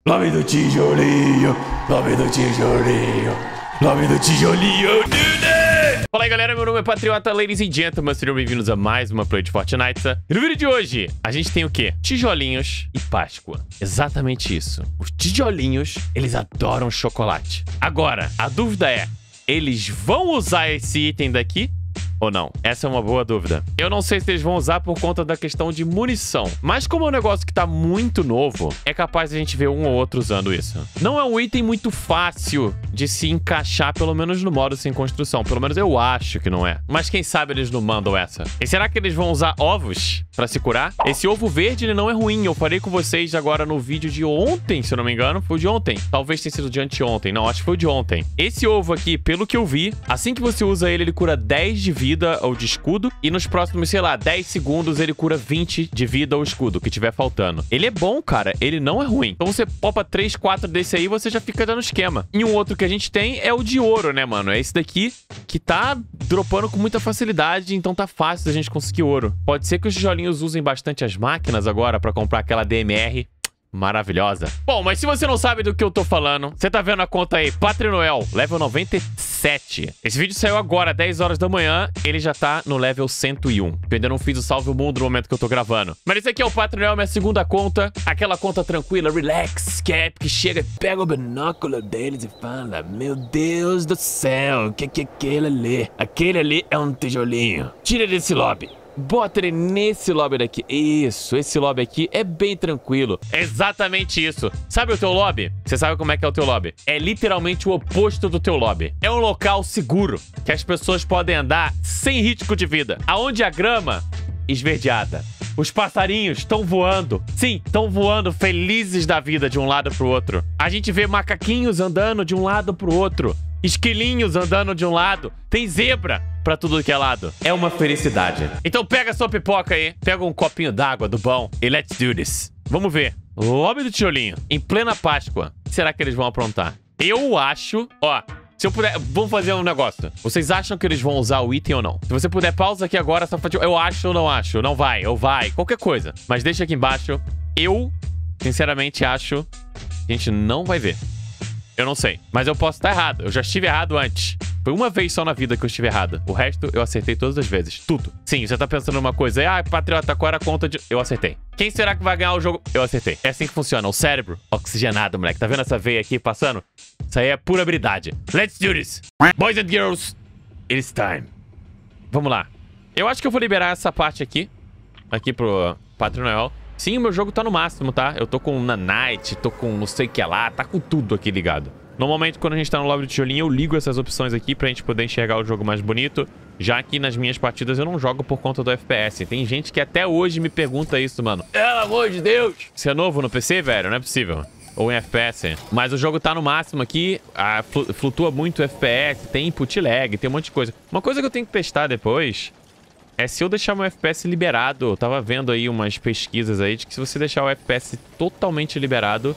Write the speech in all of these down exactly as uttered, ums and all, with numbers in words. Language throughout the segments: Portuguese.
Lobby do tijolinho, lobby do tijolinho, lobby do tijolinho, dude! Fala aí, galera, meu nome é Patriota, ladies and gentlemen, sejam bem-vindos a mais uma play de Fortnite. E no vídeo de hoje, a gente tem o quê? Tijolinhos e Páscoa. Exatamente isso. Os tijolinhos, eles adoram chocolate. Agora, a dúvida é, eles vão usar esse item daqui? Ou não? Essa é uma boa dúvida. Eu não sei se eles vão usar por conta da questão de munição. Mas como é um negócio que tá muito novo, é capaz de a gente ver um ou outro usando isso. Não é um item muito fácil de se encaixar, pelo menos no modo sem construção. Pelo menos eu acho que não é. Mas quem sabe eles não mandam essa. E será que eles vão usar ovos pra se curar? Esse ovo verde, ele não é ruim. Eu falei com vocês agora no vídeo de ontem, se eu não me engano. Foi o de ontem. Talvez tenha sido de anteontem. Não, acho que foi o de ontem. Esse ovo aqui, pelo que eu vi, assim que você usa ele, ele cura dez de vida ou de escudo, e nos próximos, sei lá, dez segundos ele cura vinte de vida ou escudo, que tiver faltando. Ele é bom, cara, ele não é ruim. Então você popa três, quatro desse aí, você já fica dando esquema. E um outro que a gente tem é o de ouro, né, mano? É esse daqui que tá dropando com muita facilidade, então tá fácil da gente conseguir ouro. Pode ser que os tijolinhos usem bastante as máquinas agora pra comprar aquela D M R maravilhosa. Bom, mas se você não sabe do que eu tô falando, você tá vendo a conta aí, Patri Noel, level noventa e sete. Esse vídeo saiu agora, dez horas da manhã, ele já tá no level cento e um. Eu ainda não fiz o salve o mundo no momento que eu tô gravando. Mas esse aqui é o Patri Noel, minha segunda conta, aquela conta tranquila, relax, cap, que chega e pega o binóculo deles e fala, meu Deus do céu, o que que é aquele ali? Aquele ali é um tijolinho. Tira desse lobby. Bota ele nesse lobby daqui. Isso, esse lobby aqui é bem tranquilo. É exatamente isso. Sabe o teu lobby? Você sabe como é que é o teu lobby? É literalmente o oposto do teu lobby. É um local seguro, que as pessoas podem andar sem risco de vida. Aonde a grama esverdeada. Os passarinhos estão voando. Sim, estão voando felizes da vida de um lado pro outro. A gente vê macaquinhos andando de um lado pro outro. Esquilinhos andando de um lado. Tem zebra pra tudo que é lado. É uma felicidade. Então pega sua pipoca aí, pega um copinho d'água do bom e let's do this. Vamos ver. Lobby do tijolinho, em plena Páscoa. O que será que eles vão aprontar? Eu acho... Ó, se eu puder... Vamos fazer um negócio. Vocês acham que eles vão usar o item ou não? Se você puder, pausa aqui agora. Só pra... Eu acho ou não acho. Não vai, ou vai. Qualquer coisa. Mas deixa aqui embaixo. Eu, sinceramente, acho que a gente não vai ver. Eu não sei, mas eu posso estar errado. Eu já estive errado antes. Foi uma vez só na vida que eu estive errado. O resto, eu acertei todas as vezes. Tudo. Sim, você tá pensando numa coisa. Ah, Patriota, qual era a conta de... Eu acertei. Quem será que vai ganhar o jogo? Eu acertei. É assim que funciona. O cérebro oxigenado, moleque. Tá vendo essa veia aqui passando? Isso aí é pura habilidade. Let's do this. Boys and girls, it's time. Vamos lá. Eu acho que eu vou liberar essa parte aqui. Aqui pro Patri Noel. Sim, o meu jogo tá no máximo, tá? Eu tô com Nanite, tô com não sei o que lá, tá com tudo aqui ligado. Normalmente, quando a gente tá no lobby do tijolinho, eu ligo essas opções aqui pra gente poder enxergar o jogo mais bonito. Já que nas minhas partidas eu não jogo por conta do F P S. Tem gente que até hoje me pergunta isso, mano. Pelo amor de Deus! Você é novo no P C, velho? Não é possível. Ou em F P S. Mas o jogo tá no máximo aqui, a, flutua muito o F P S, tem input lag, tem um monte de coisa. Uma coisa que eu tenho que testar depois... É se eu deixar meu F P S liberado. Eu tava vendo aí umas pesquisas aí de que se você deixar o F P S totalmente liberado,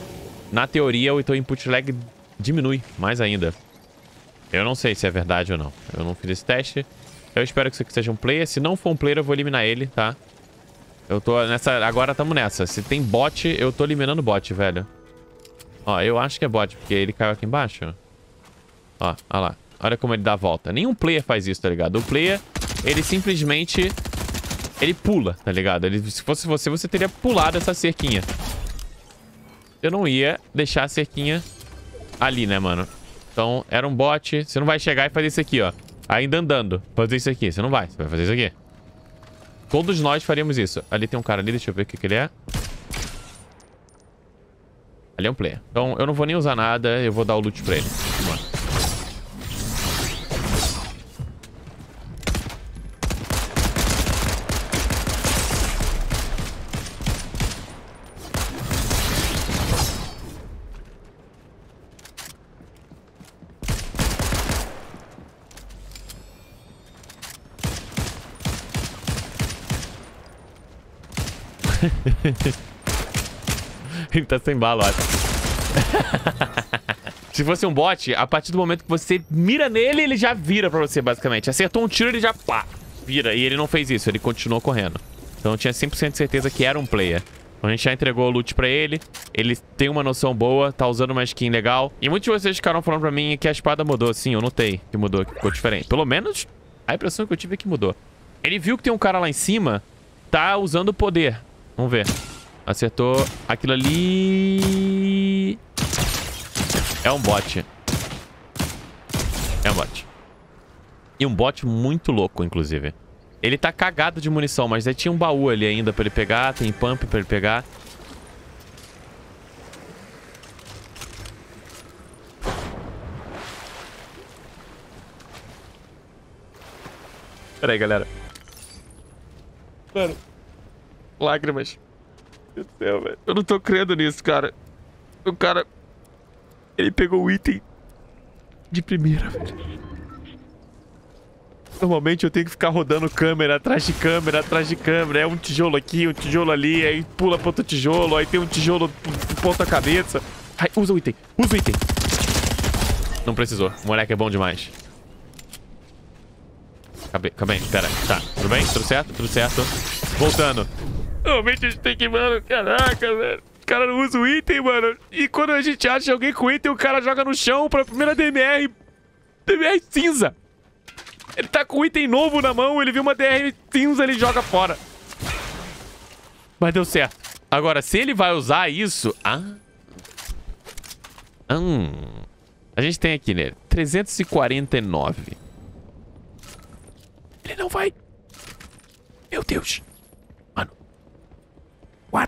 na teoria o teu input lag diminui mais ainda. Eu não sei se é verdade ou não. Eu não fiz esse teste. Eu espero que isso aqui seja um player. Se não for um player, eu vou eliminar ele, tá? Eu tô nessa... Agora tamo nessa. Se tem bot, eu tô eliminando bot, velho. Ó, eu acho que é bot, porque ele caiu aqui embaixo. Ó, ó lá. Olha como ele dá a volta. Nenhum player faz isso, tá ligado? O player... Ele simplesmente... Ele pula, tá ligado? Ele, se fosse você, você teria pulado essa cerquinha. Eu não ia deixar a cerquinha ali, né, mano? Então, era um bot. Você não vai chegar e fazer isso aqui, ó. Ainda andando. Fazer isso aqui. Você não vai. Você vai fazer isso aqui. Todos nós faríamos isso. Ali tem um cara ali. Deixa eu ver o que, que ele é. Ali é um player. Então, eu não vou nem usar nada. Eu vou dar o loot pra ele. Vamos lá. Ele tá sem bala, acho. Se fosse um bot, a partir do momento que você mira nele, ele já vira pra você, basicamente. Acertou um tiro, ele já pá, vira. E ele não fez isso, ele continuou correndo. Então eu tinha cem por cento de certeza que era um player. A gente já entregou o loot pra ele. Ele tem uma noção boa, tá usando uma skin legal. E muitos de vocês ficaram falando pra mim que a espada mudou. Sim, eu notei que mudou, que ficou diferente. Pelo menos a impressão que eu tive é que mudou. Ele viu que tem um cara lá em cima, tá usando o poder. Vamos ver. Acertou aquilo ali. É um bot. É um bot. E um bot muito louco, inclusive. Ele tá cagado de munição, mas aí tinha um baú ali ainda pra ele pegar. Tem pump pra ele pegar. Pera aí, galera. Mano. Lágrimas. Meu Deus do céu, velho. Eu não tô crendo nisso, cara. O cara... Ele pegou o item de primeira, velho. Normalmente eu tenho que ficar rodando câmera atrás de câmera, atrás de câmera. É um tijolo aqui, um tijolo ali, aí pula pra outro tijolo, aí tem um tijolo ponta cabeça. Ai, usa o item, usa o item. Não precisou, o moleque é bom demais. Acabei, acabei, pera, tá, tudo bem? Tudo certo? Tudo certo. Voltando. Normalmente a gente tem que, mano, caraca, velho. O cara não usa o item, mano. E quando a gente acha alguém com item, o cara joga no chão pra primeira D M R. D M R cinza. Ele tá com um item novo na mão, ele viu uma D R cinza, ele joga fora. Mas deu certo. Agora, se ele vai usar isso... Ah... Hum... A gente tem aqui nele trezentos e quarenta e nove. Ele não vai... Meu Deus. Mano. What?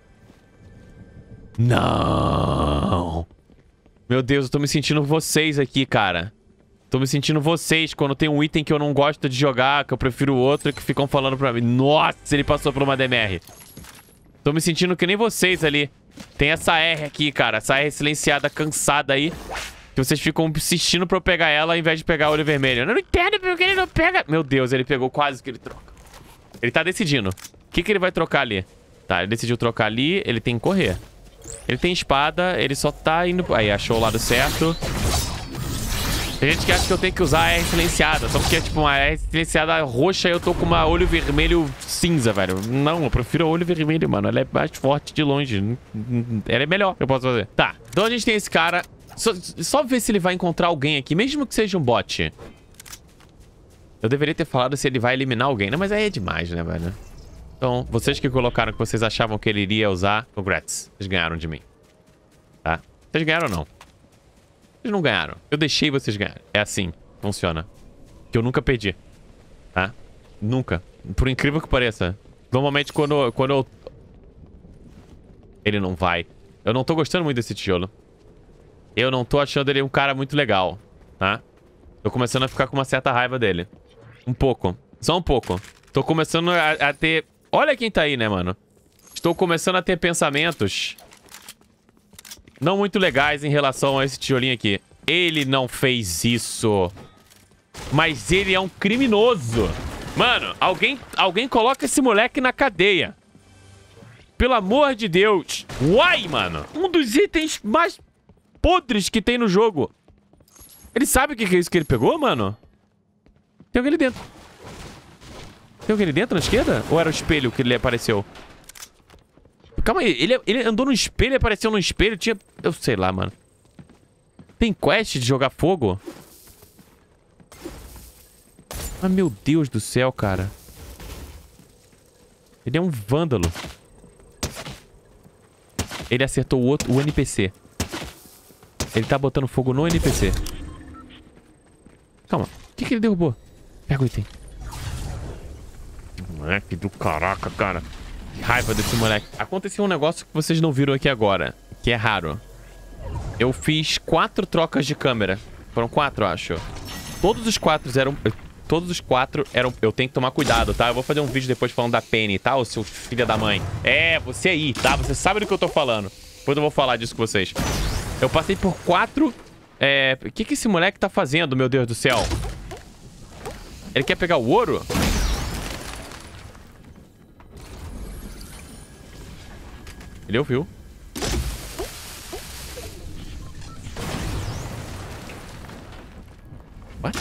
Não. Meu Deus, eu tô me sentindo vocês aqui, cara. Tô me sentindo vocês quando tem um item que eu não gosto de jogar, que eu prefiro outro, que ficam falando pra mim. Nossa, ele passou por uma D M R. Tô me sentindo que nem vocês ali. Tem essa R aqui, cara. Essa R silenciada, cansada aí. Que vocês ficam insistindo pra eu pegar ela ao invés de pegar o olho vermelho. Eu não entendo porque ele não pega. Meu Deus, ele pegou quase que ele troca. Ele tá decidindo. O que que ele vai trocar ali? Tá, ele decidiu trocar ali. Ele tem que correr. Ele tem espada, ele só tá indo... Aí, achou o lado certo. Tem gente que acha que eu tenho que usar a R silenciada. Só porque é tipo uma R silenciada roxa e eu tô com uma olho vermelho cinza, velho. Não, eu prefiro a olho vermelho, mano. Ela é mais forte de longe. Ela é melhor que eu posso fazer. Tá, então a gente tem esse cara. Só, só ver se ele vai encontrar alguém aqui, mesmo que seja um bot. Eu deveria ter falado se ele vai eliminar alguém, né? Mas aí é demais, né, velho? Então, vocês que colocaram que vocês achavam que ele iria usar, congrats. Vocês ganharam de mim. Tá? Vocês ganharam ou não? Vocês não ganharam. Eu deixei vocês ganharem. É assim. Funciona. Que eu nunca perdi. Tá? Nunca. Por incrível que pareça. Normalmente quando, quando eu... Ele não vai. Eu não tô gostando muito desse tijolo. Eu não tô achando ele um cara muito legal. Tá? Tô começando a ficar com uma certa raiva dele. Um pouco. Só um pouco. Tô começando a, a ter... Olha quem tá aí, né, mano? Estou começando a ter pensamentos... não muito legais em relação a esse tijolinho aqui. Ele não fez isso. Mas ele é um criminoso. Mano, alguém, alguém coloca esse moleque na cadeia. Pelo amor de Deus. Uai, mano. Um dos itens mais podres que tem no jogo. Ele sabe o que é isso que ele pegou, mano? Tem alguém ali dentro. Tem alguém ali dentro, na esquerda? Ou era o espelho que ele apareceu? Calma aí, ele, ele andou no espelho, apareceu no espelho, tinha... Eu sei lá, mano. Tem quest de jogar fogo? Ah, meu Deus do céu, cara. Ele é um vândalo. Ele acertou o outro, o N P C. Ele tá botando fogo no N P C. Calma, o que que ele derrubou? Pega o item. Moleque do caraca, cara. Que raiva desse moleque. Aconteceu um negócio que vocês não viram aqui agora, que é raro. Eu fiz quatro trocas de câmera. Foram quatro, eu acho. Todos os quatro eram... Todos os quatro eram... Eu tenho que tomar cuidado, tá? Eu vou fazer um vídeo depois falando da Penny, tá? Ô, seu filho da mãe. É, você aí, tá? Você sabe do que eu tô falando. Depois eu vou falar disso com vocês. Eu passei por quatro... É... O que que esse moleque tá fazendo, meu Deus do céu? Ele quer pegar o ouro? Ele ouviu. What?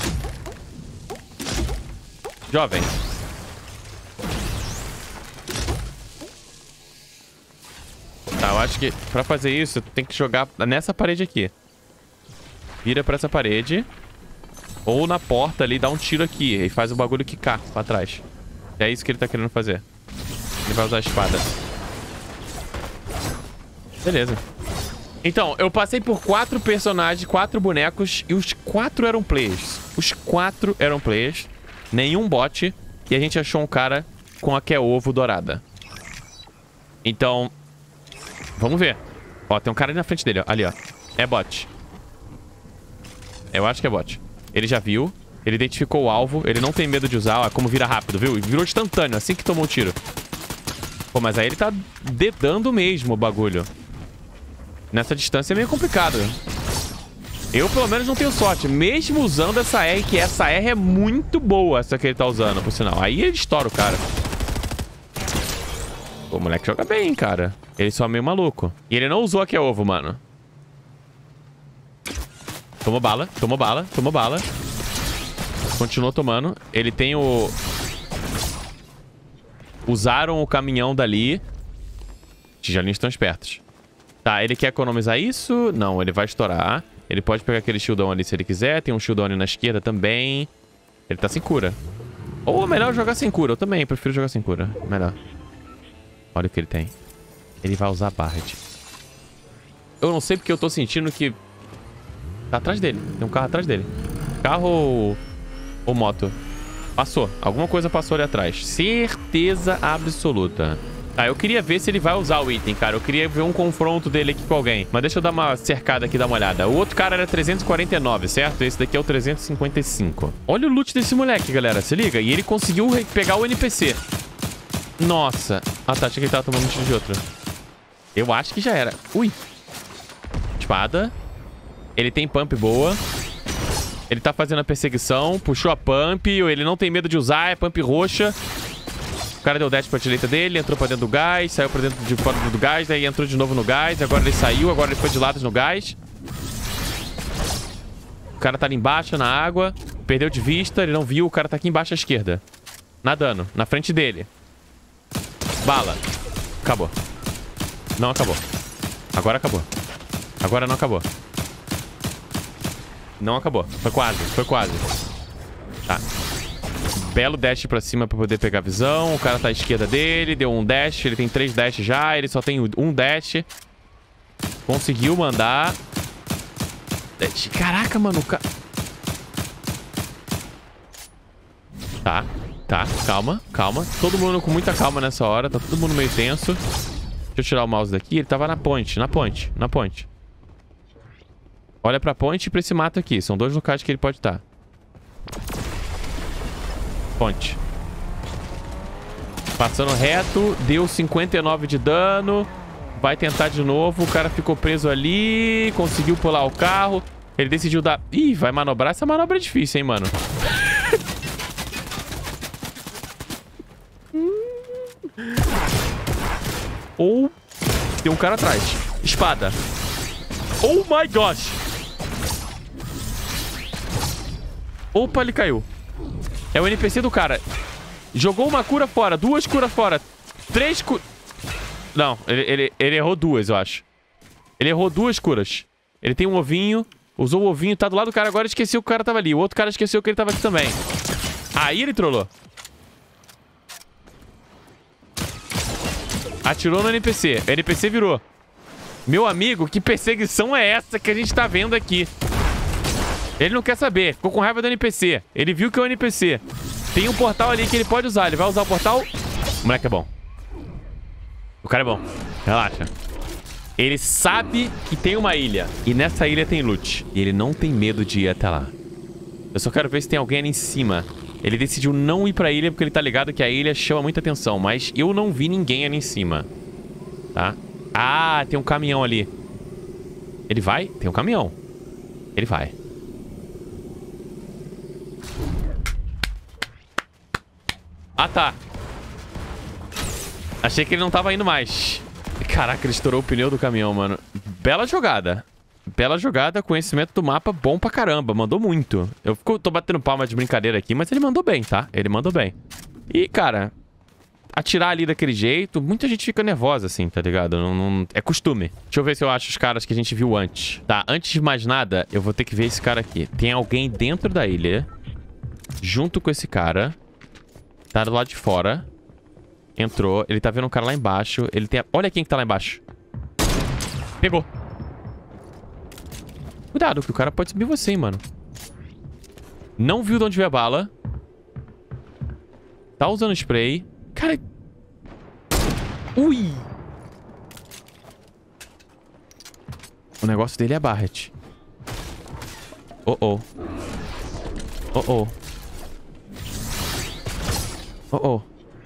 Jovem. acho que pra fazer isso, tu tem que jogar nessa parede aqui. Vira pra essa parede. Ou na porta ali, dá um tiro aqui. E faz o bagulho quicar pra trás. É isso que ele tá querendo fazer. Ele vai usar a espada. Beleza. Então, eu passei por quatro personagens, quatro bonecos. E os quatro eram players. Os quatro eram players. Nenhum bot. E a gente achou um cara com a que é ovo dourada. Então, vamos ver. Ó, tem um cara ali na frente dele, ó. Ali, ó. É bot. Eu acho que é bot. Ele já viu. Ele identificou o alvo. Ele não tem medo de usar. Ó, como vira rápido, viu? Virou instantâneo, assim que tomou o tiro. Pô, mas aí ele tá dedando mesmo o bagulho. Nessa distância é meio complicado. Eu, pelo menos, não tenho sorte. Mesmo usando essa R, que essa R é muito boa, essa que ele tá usando, por sinal. Aí ele estoura o cara. Pô, o moleque joga bem, cara. Ele só é meio maluco. E ele não usou aqui a ovo, mano. Tomou bala, tomou bala, tomou bala. Continuou tomando. Ele tem o... Usaram o caminhão dali. Tijolinhos estão espertos. Tá, ele quer economizar isso? Não, ele vai estourar. Ele pode pegar aquele shieldão ali se ele quiser. Tem um shieldão ali na esquerda também. Ele tá sem cura. Ou melhor jogar sem cura. Eu também prefiro jogar sem cura. Melhor. Olha o que ele tem. Ele vai usar Bard. Eu não sei porque eu tô sentindo que... Tá atrás dele. Tem um carro atrás dele. Carro ou... ou moto? Passou. Alguma coisa passou ali atrás. Certeza absoluta. Tá, eu queria ver se ele vai usar o item, cara. Eu queria ver um confronto dele aqui com alguém. Mas deixa eu dar uma cercada aqui, dar uma olhada. O outro cara era trezentos e quarenta e nove, certo? Esse daqui é o trezentos e cinquenta e cinco. Olha o loot desse moleque, galera. Se liga. E ele conseguiu pegar o N P C. Nossa. Ah, tá. Achei que ele tava tomando um tiro de outro. Eu acho que já era. Ui. Espada. Ele tem pump boa. Ele tá fazendo a perseguição. Puxou a pump. Ele não tem medo de usar. É pump roxa. O cara deu dash pra direita dele. Entrou pra dentro do gás. Saiu pra dentro de fora do gás. Daí entrou de novo no gás. Agora ele saiu. Agora ele foi de lados no gás. O cara tá ali embaixo na água. Perdeu de vista. Ele não viu. O cara tá aqui embaixo à esquerda. Nadando. Na frente dele. Bala. Acabou. Não acabou. Agora acabou. Agora não acabou. Não acabou. Foi quase. Foi quase. Tá. Belo dash pra cima pra poder pegar a visão. O cara tá à esquerda dele. Deu um dash. Ele tem três dash já. Ele só tem um dash. Conseguiu mandar. Dash. Caraca, mano. Ca... Tá. Tá. Calma. Calma. Todo mundo com muita calma nessa hora. Tá todo mundo meio tenso. Deixa eu tirar o mouse daqui. Ele tava na ponte. Na ponte. Na ponte. Olha pra ponte e pra esse mato aqui. São dois locais que ele pode estar. Ponte. Passando reto. Deu cinquenta e nove de dano. Vai tentar de novo. O cara ficou preso ali. Conseguiu pular o carro. Ele decidiu dar... Ih, vai manobrar. Essa manobra é difícil, hein, mano. Ou... Tem um cara atrás. Espada. Oh my gosh. Opa, ele caiu. É o N P C do cara. Jogou uma cura fora. Duas curas fora. Três curas... Não, ele, ele, ele errou duas, eu acho. Ele errou duas curas. Ele tem um ovinho. Usou o ovinho, tá do lado do cara. Agora esqueceu que o cara tava ali. O outro cara esqueceu que ele tava aqui também. Aí ele trollou. Atirou no N P C. O N P C virou. Meu amigo, que perseguição é essa que a gente tá vendo aqui? Ele não quer saber. Ficou com raiva do N P C. Ele viu que é o N P C. Tem um portal ali que ele pode usar. Ele vai usar o portal. O moleque é bom. O cara é bom. Relaxa. Ele sabe que tem uma ilha. E nessa ilha tem loot. E ele não tem medo de ir até lá. Eu só quero ver se tem alguém ali em cima. Ele decidiu não ir pra ilha porque ele tá ligado que a ilha chama muita atenção. Mas eu não vi ninguém ali em cima. Tá? Ah, tem um caminhão ali. Ele vai? Tem um caminhão. Ele vai. Ah, tá. Achei que ele não tava indo mais. Caraca, ele estourou o pneu do caminhão, mano. Bela jogada. Bela jogada, conhecimento do mapa bom pra caramba. Mandou muito. Eu fico, tô batendo palma de brincadeira aqui, mas ele mandou bem, tá? Ele mandou bem. E, cara... atirar ali daquele jeito. Muita gente fica nervosa, assim, tá ligado? Não, não... É costume. Deixa eu ver se eu acho os caras que a gente viu antes. Tá, antes de mais nada, eu vou ter que ver esse cara aqui. Tem alguém dentro da ilha, junto com esse cara. Tá do lado de fora. Entrou. Ele tá vendo um cara lá embaixo. Ele tem... A... Olha quem que tá lá embaixo. Pegou. Cuidado, que o cara pode subir você, hein, mano. Não viu de onde veio a bala. Tá usando spray. Cara... Ui! O negócio dele é Barret. Oh, oh. Oh, oh. Oh, oh.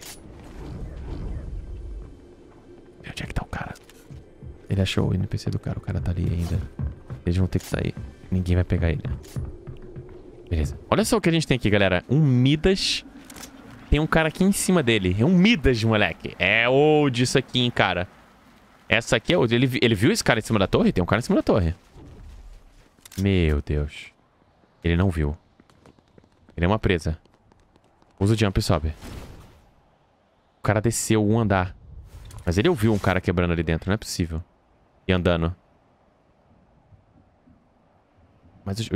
Onde é que tá o cara? Ele achou o N P C do cara. O cara tá ali ainda. Eles vão ter que sair. Ninguém vai pegar ele. Beleza. Olha só o que a gente tem aqui, galera. Um Midas. Tem um cara aqui em cima dele. É um Midas, moleque. É old isso aqui, hein, cara. Essa aqui é old. Ele, ele viu esse cara em cima da torre? Tem um cara em cima da torre. Meu Deus. Ele não viu. Ele é uma presa. Usa o jump e sobe. O cara desceu um andar. Mas ele ouviu um cara quebrando ali dentro. Não é possível. E andando. Mas eu...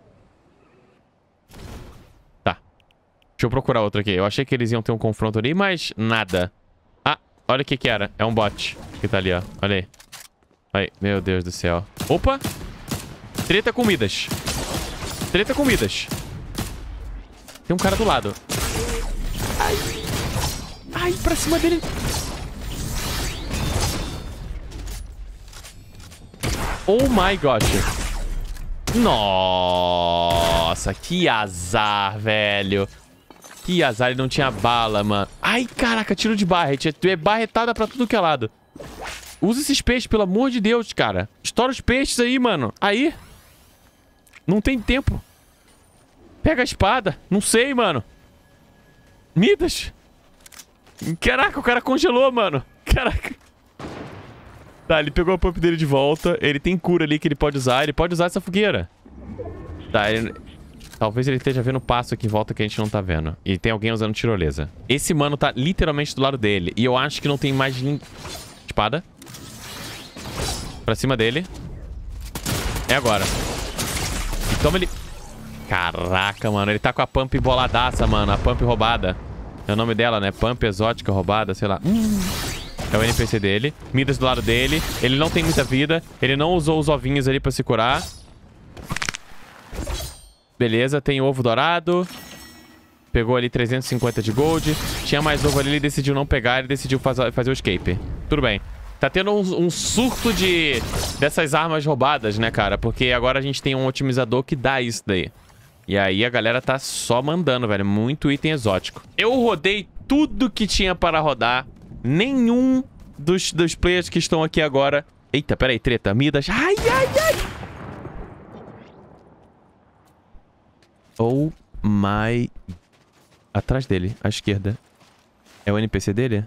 Tá. Deixa eu procurar outro aqui. Eu achei que eles iam ter um confronto ali, mas nada. Ah, olha o que que era. É um bot que tá ali, ó. Olha aí. Aí, meu Deus do céu. Opa! Treta com Midas. Treta com Midas. Tem um cara do lado. Ai. Ai, pra cima dele. Oh my God. Nossa, que azar, velho. Que azar, ele não tinha bala, mano. Ai, caraca, tiro de Barret. Tu é barretada pra tudo que é lado. Usa esses peixes, pelo amor de Deus, cara. Estoura os peixes aí, mano. Aí. Não tem tempo. Pega a espada. Não sei, mano. Midas. Caraca, o cara congelou, mano. Caraca. Tá, ele pegou a pump dele de volta. Ele tem cura ali que ele pode usar. Ele pode usar essa fogueira. Tá, ele... Talvez ele esteja vendo o passo aqui em volta que a gente não tá vendo. E tem alguém usando tirolesa. Esse mano tá literalmente do lado dele. E eu acho que não tem mais ninguém... Espada. Pra cima dele. É agora. E toma ele... Caraca, mano. Ele tá com a pump boladaça, mano. A pump roubada. É o nome dela, né? Pump exótica roubada, sei lá. Hum... É o N P C dele. Midas do lado dele. Ele não tem muita vida. Ele não usou os ovinhos ali pra se curar. Beleza, tem ovo dourado. Pegou ali trezentos e cinquenta de gold. Tinha mais ovo ali, ele decidiu não pegar. Ele decidiu fazer, fazer o escape. Tudo bem. Tá tendo um, um surto de dessas armas roubadas, né, cara? Porque agora a gente tem um otimizador que dá isso daí. E aí a galera tá só mandando, velho. Muito item exótico. Eu rodei tudo que tinha para rodar. Nenhum dos, dos players que estão aqui agora... Eita, peraí, treta. Midas. Ai, ai, ai. Oh my... Atrás dele, à esquerda. É o N P C dele?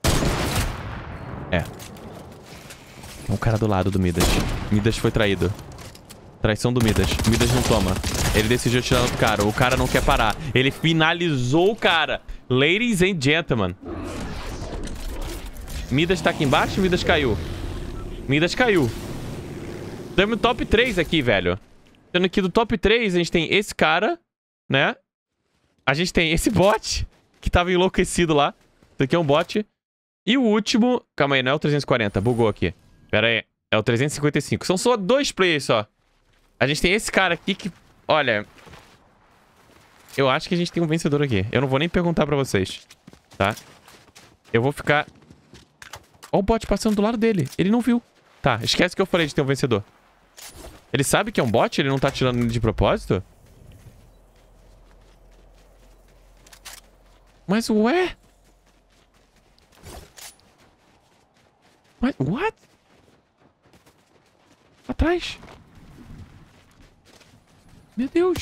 É. É um cara do lado do Midas. Midas foi traído. Traição do Midas. Midas não toma. Ele decidiu atirar no cara. O cara não quer parar. Ele finalizou o cara. Ladies and gentlemen. Midas tá aqui embaixo, Midas caiu. Midas caiu. Temos top três aqui, velho. Sendo que do top três a gente tem esse cara, né? A gente tem esse bot, que tava enlouquecido lá. Isso aqui é um bot. E o último... Calma aí, não é o trezentos e quarenta, bugou aqui. Pera aí, é o trezentos e cinquenta e cinco. São só dois players só. A gente tem esse cara aqui que... Olha... Eu acho que a gente tem um vencedor aqui. Eu não vou nem perguntar pra vocês, tá? Eu vou ficar... Olha o bot passando do lado dele. Ele não viu. Tá, esquece que eu falei de ter um vencedor. Ele sabe que é um bot? Ele não tá tirando ele de propósito? Mas ué? Mas, what? Atrás. Meu Deus.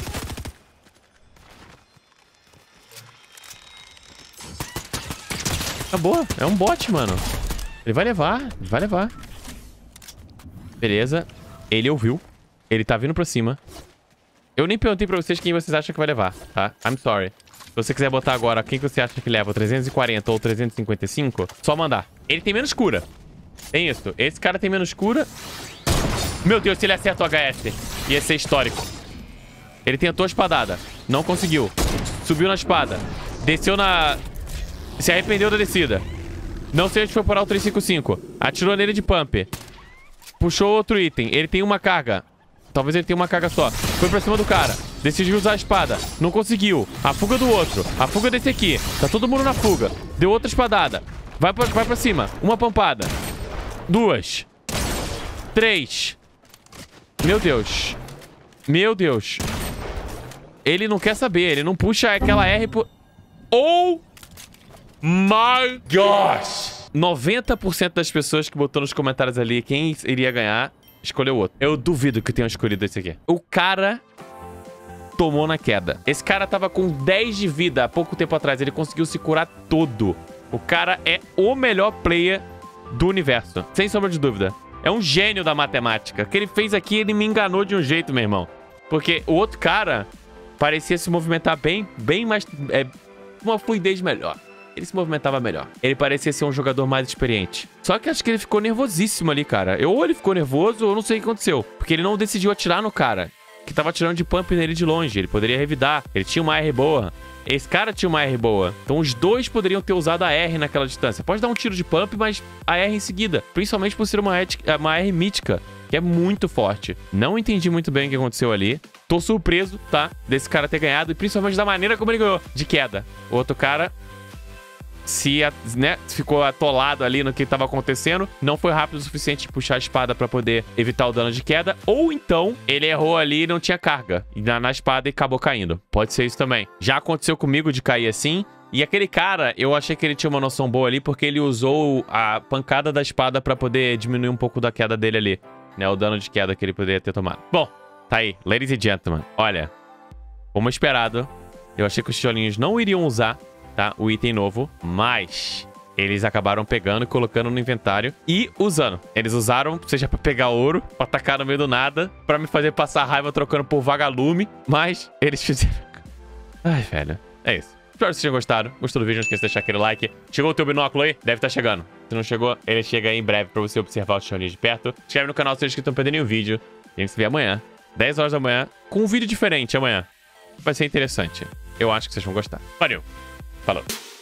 Acabou. É um bot, mano. Ele vai levar. Ele vai levar. Beleza. Ele ouviu. Ele tá vindo pra cima. Eu nem perguntei pra vocês quem vocês acham que vai levar, tá? I'm sorry. você quiser botar agora quem que você acha que leva, o trezentos e quarenta ou o trezentos e cinquenta e cinco, só mandar. Ele tem menos cura. Tem isso. Esse cara tem menos cura. Meu Deus, se ele acerta o H S, ia ser histórico. Ele tentou a espadada. Não conseguiu. Subiu na espada. Desceu na... Se arrependeu da descida. Não sei onde foi parar o trezentos e cinquenta e cinco. Atirou nele de pump. Puxou outro item. Ele tem uma carga. Talvez ele tenha uma carga só. Foi pra cima do cara. Decidiu usar a espada. Não conseguiu. A fuga do outro. A fuga desse aqui. Tá todo mundo na fuga. Deu outra espadada. Vai pra, vai pra cima. Uma pampada. Duas. Três. Meu Deus. Meu Deus. Ele não quer saber. Ele não puxa aquela R por... Oh my gosh. noventa por cento das pessoas que botou nos comentários ali quem iria ganhar, escolheu outro. Eu duvido que tenham escolhido esse aqui. O cara tomou na queda. Esse cara tava com dez de vida há pouco tempo atrás. Ele conseguiu se curar todo. O cara é o melhor player do universo. Sem sombra de dúvida. É um gênio da matemática. O que ele fez aqui, ele me enganou de um jeito, meu irmão. Porque o outro cara parecia se movimentar bem, bem mais... É, uma fluidez melhor. Ele se movimentava melhor. Ele parecia ser um jogador mais experiente. Só que acho que ele ficou nervosíssimo ali, cara. Ou ele ficou nervoso, ou não sei o que aconteceu. Porque ele não decidiu atirar no cara, que tava atirando de pump nele de longe. Ele poderia revidar. Ele tinha uma R boa. Esse cara tinha uma R boa. Então os dois poderiam ter usado a R naquela distância. Pode dar um tiro de pump, mas a R em seguida. Principalmente por ser uma, uma R mítica, que é muito forte. Não entendi muito bem o que aconteceu ali. Tô surpreso, tá? Desse cara ter ganhado. E principalmente da maneira como ele ganhou. De queda. O outro cara... Se né, ficou atolado ali no que estava acontecendo, não foi rápido o suficiente de puxar a espada para poder evitar o dano de queda, ou então ele errou ali e não tinha carga na, na espada e acabou caindo. Pode ser isso também. Já aconteceu comigo de cair assim, e aquele cara, eu achei que ele tinha uma noção boa ali, porque ele usou a pancada da espada para poder diminuir um pouco da queda dele ali, né, o dano de queda que ele poderia ter tomado. Bom, tá aí, ladies and gentlemen, olha, como esperado, eu achei que os tijolinhos não iriam usar, tá, o item novo, mas eles acabaram pegando e colocando no inventário e usando. Eles usaram, seja pra pegar ouro, pra atacar no meio do nada, pra me fazer passar raiva trocando por vagalume, mas eles fizeram... Ai, velho, é isso. Espero que vocês tenham gostado. Gostou do vídeo? Não esqueça de deixar aquele like. Chegou o teu binóculo aí? Deve estar chegando. Se não chegou, ele chega aí em breve pra você observar os tijolinhos de perto. Se inscreve no canal se vocês que estão perdendo nenhum vídeo. E a gente se vê amanhã, dez horas da manhã, com um vídeo diferente amanhã. Vai ser interessante. Eu acho que vocês vão gostar. Valeu! Falou.